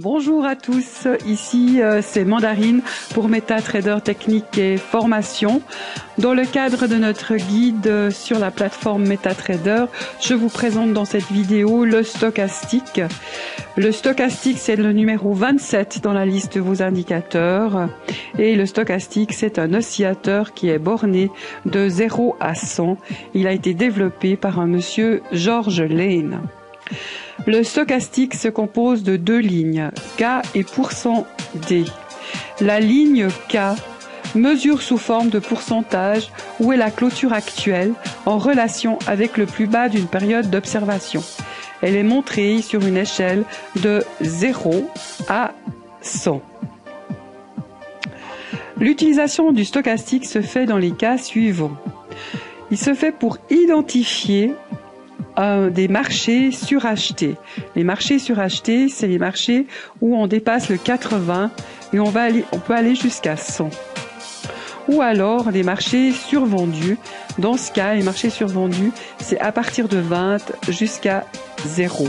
Bonjour à tous, ici c'est Mandarine pour MetaTrader Technique et Formation. Dans le cadre de notre guide sur la plateforme MetaTrader, je vous présente dans cette vidéo le stochastique. Le stochastique, c'est le numéro 27 dans la liste de vos indicateurs. Et le stochastique, c'est un oscillateur qui est borné de 0 à 100. Il a été développé par un monsieur George Lane. Le stochastique se compose de deux lignes, K et %D. La ligne K mesure sous forme de pourcentage où est la clôture actuelle en relation avec le plus bas d'une période d'observation. Elle est montrée sur une échelle de 0 à 100. L'utilisation du stochastique se fait dans les cas suivants. Il se fait pour identifier des marchés surachetés. Les marchés surachetés, c'est les marchés où on dépasse le 80 et on peut aller jusqu'à 100. Ou alors les marchés survendus. Dans ce cas, les marchés survendus, c'est à partir de 20 jusqu'à 0.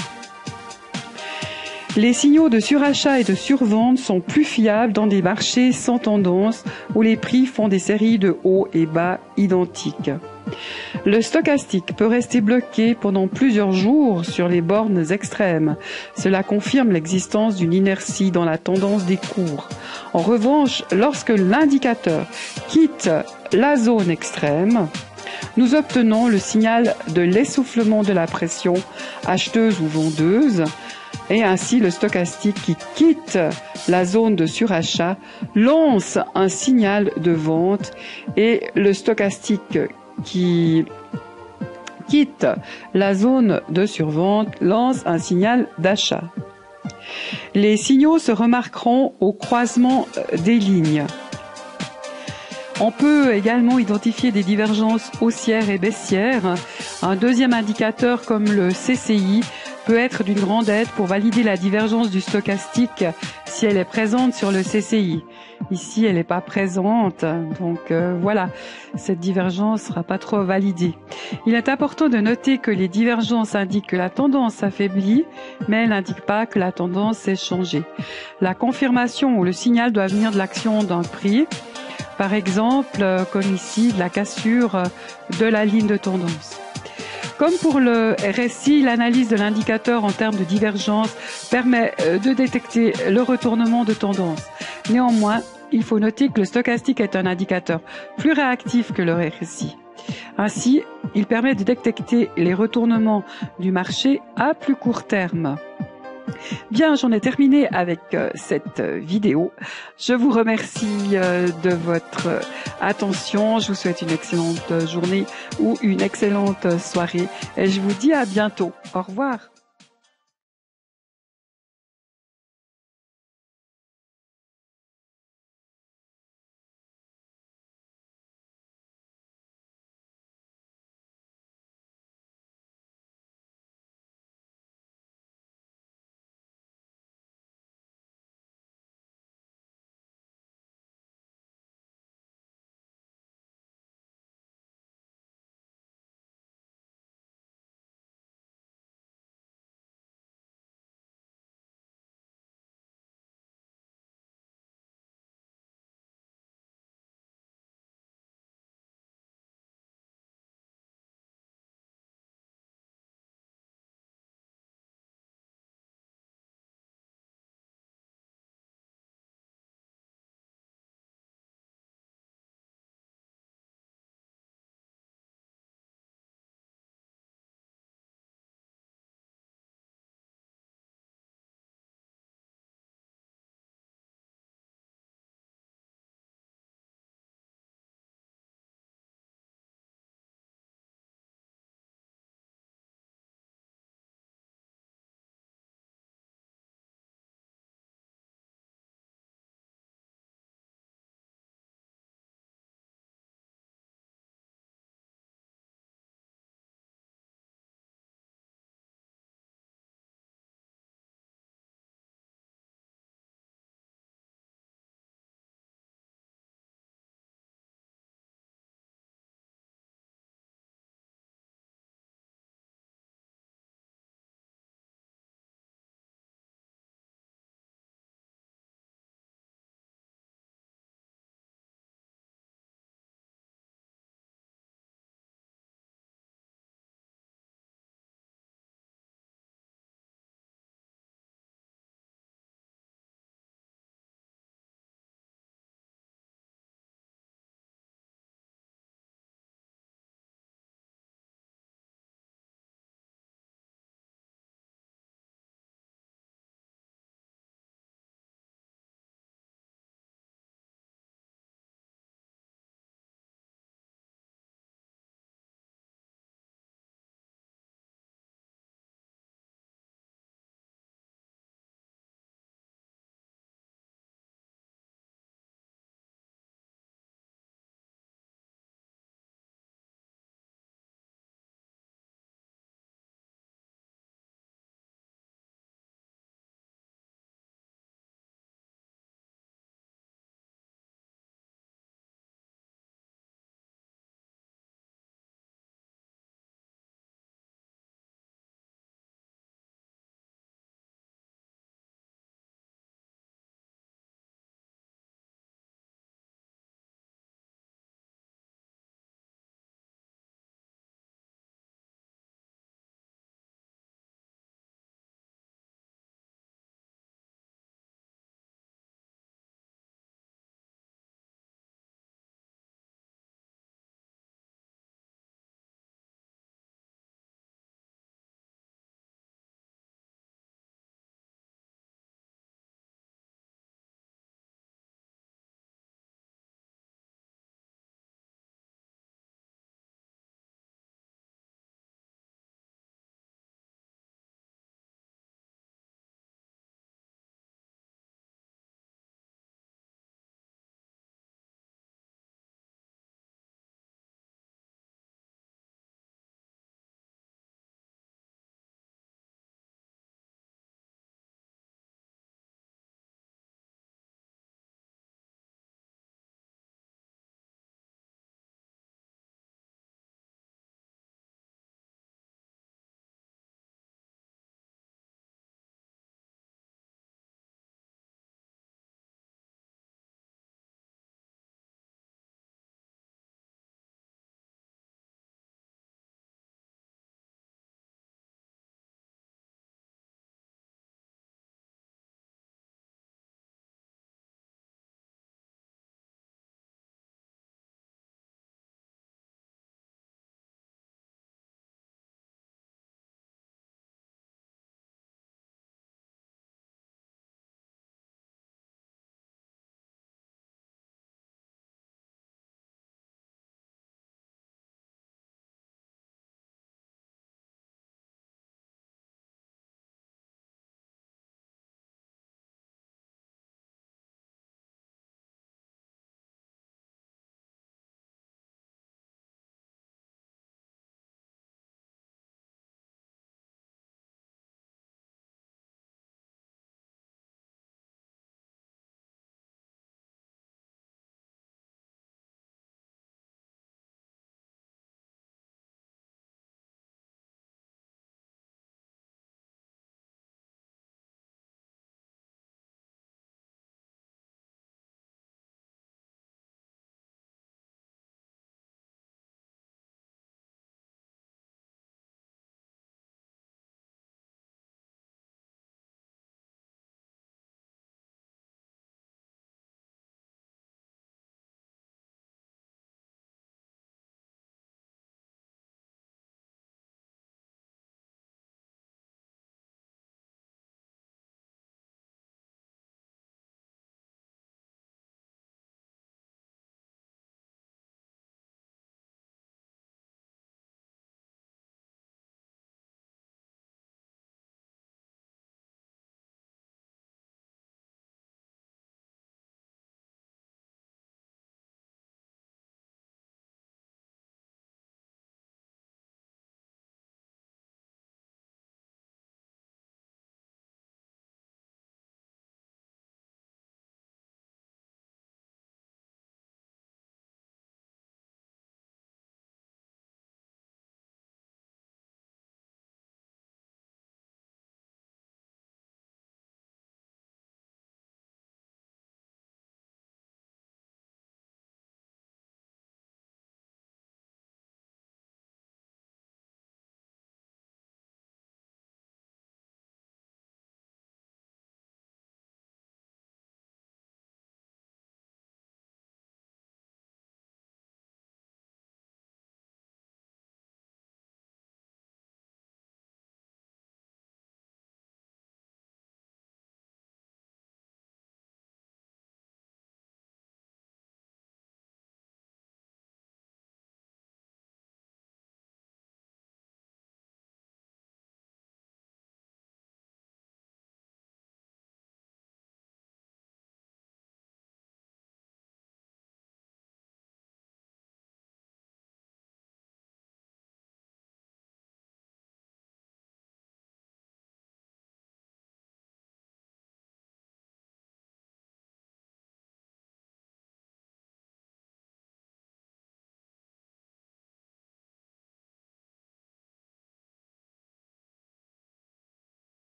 Les signaux de surachat et de survente sont plus fiables dans des marchés sans tendance où les prix font des séries de hauts et bas identiques. Le stochastique peut rester bloqué pendant plusieurs jours sur les bornes extrêmes. Cela confirme l'existence d'une inertie dans la tendance des cours. En revanche, lorsque l'indicateur quitte la zone extrême, nous obtenons le signal de l'essoufflement de la pression acheteuse ou vendeuse. Et ainsi, le stochastique qui quitte la zone de surachat lance un signal de vente et le stochastique qui quitte la zone de survente lance un signal d'achat. Les signaux se remarqueront au croisement des lignes. On peut également identifier des divergences haussières et baissières. Un deuxième indicateur comme le CCI peut être d'une grande aide pour valider la divergence du stochastique si elle est présente sur le CCI. Ici, elle n'est pas présente, donc voilà, cette divergence ne sera pas trop validée. Il est important de noter que les divergences indiquent que la tendance s'affaiblit, mais elles n'indiquent pas que la tendance s'est changée. La confirmation ou le signal doit venir de l'action d'un prix, par exemple, comme ici, de la cassure de la ligne de tendance. Comme pour le RSI, l'analyse de l'indicateur en termes de divergence permet de détecter le retournement de tendance. Néanmoins, il faut noter que le stochastique est un indicateur plus réactif que le RSI. Ainsi, il permet de détecter les retournements du marché à plus court terme. Bien, j'en ai terminé avec cette vidéo. Je vous remercie de votre attention. Je vous souhaite une excellente journée ou une excellente soirée. Et je vous dis à bientôt. Au revoir.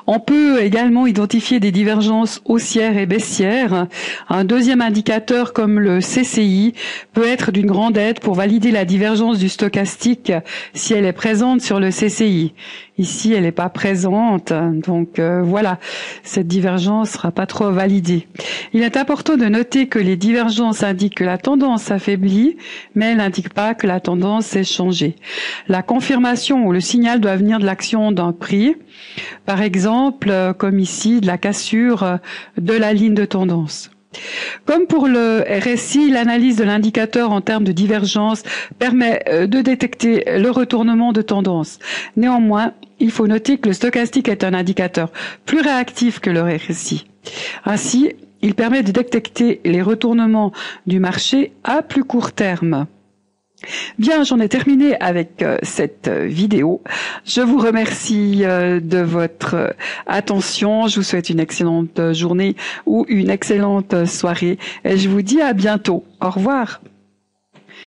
On peut également identifier des divergences haussières et baissières. Un deuxième indicateur comme le CCI peut être d'une grande aide pour valider la divergence du stochastique si elle est présente sur le CCI. Ici, elle n'est pas présente, donc voilà, cette divergence sera pas trop validée. Il est important de noter que les divergences indiquent que la tendance s'affaiblit, mais elles n'indiquent pas que la tendance s'est changée. La confirmation ou le signal doit venir de l'action d'un prix, par exemple, comme ici, de la cassure de la ligne de tendance. Comme pour le RSI, l'analyse de l'indicateur en termes de divergence permet de détecter le retournement de tendance. Néanmoins, il faut noter que le stochastique est un indicateur plus réactif que le RSI. Ainsi, il permet de détecter les retournements du marché à plus court terme. Bien, j'en ai terminé avec cette vidéo. Je vous remercie de votre attention. Je vous souhaite une excellente journée ou une excellente soirée et je vous dis à bientôt. Au revoir.